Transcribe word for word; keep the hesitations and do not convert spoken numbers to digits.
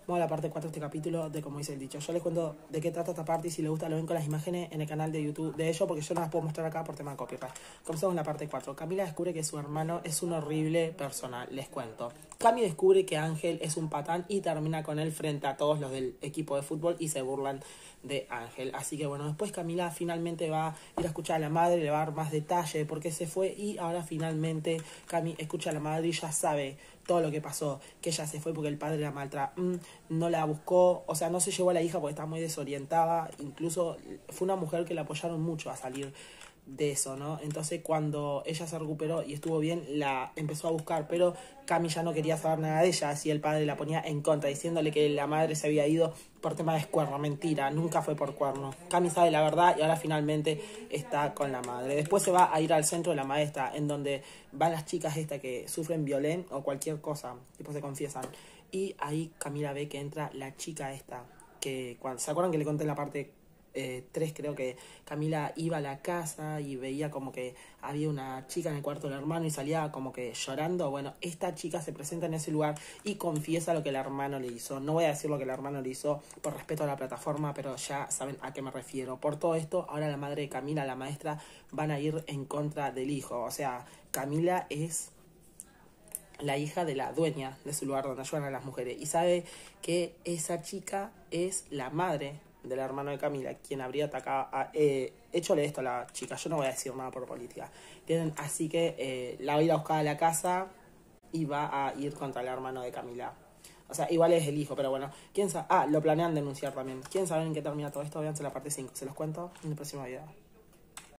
Vamos a la parte cuatro de este capítulo de como dice el dicho. Yo les cuento de qué trata esta parte y si les gusta lo ven con las imágenes en el canal de YouTube de ellos porque yo no las puedo mostrar acá por tema de copyright. Comenzamos en la parte cuatro. Camila descubre que su hermano es una horrible persona. Les cuento. Cami descubre que Ángel es un patán y termina con él frente a todos los del equipo de fútbol y se burlan de Ángel. Así que bueno, después Camila finalmente va a ir a escuchar a la madre, le va a dar más detalle de por qué se fue y ahora finalmente Cami escucha a la madre y ya sabe todo lo que pasó, que ella se fue porque el padre la maltrató, mm, no la buscó, o sea, no se llevó a la hija porque estaba muy desorientada, incluso fue una mujer que la apoyaron mucho a salir de eso, ¿no? Entonces cuando ella se recuperó y estuvo bien, la empezó a buscar, pero Cami ya no quería saber nada de ella, así el padre la ponía en contra, diciéndole que la madre se había ido por tema de cuerno, mentira, nunca fue por cuerno. Cami sabe la verdad y ahora finalmente está con la madre. Después se va a ir al centro de la maestra, en donde van las chicas estas que sufren violencia o cualquier cosa, tipo se confiesan, y ahí Camila ve que entra la chica esta, que cuando, ¿se acuerdan que le conté en la parte Eh, tres? Creo que Camila iba a la casa y veía como que había una chica en el cuarto del hermano y salía como que llorando. Bueno, esta chica se presenta en ese lugar y confiesa lo que el hermano le hizo. No voy a decir lo que el hermano le hizo por respeto a la plataforma, pero ya saben a qué me refiero. Por todo esto, ahora la madre de Camila, la maestra, van a ir en contra del hijo. O sea, Camila es la hija de la dueña de su lugar donde ayudan a las mujeres y sabe que esa chica es la madre del hermano de Camila, quien habría atacado, a, eh, hechole esto a la chica. Yo no voy a decir nada por política, ¿entienden? Así que eh, la va a ir a buscar a la casa y va a ir contra el hermano de Camila. O sea, igual es el hijo, pero bueno, quién sabe. Ah, lo planean denunciar también. ¿Quién sabe en qué termina todo esto? Véanse la parte cinco, se los cuento en el próximo video.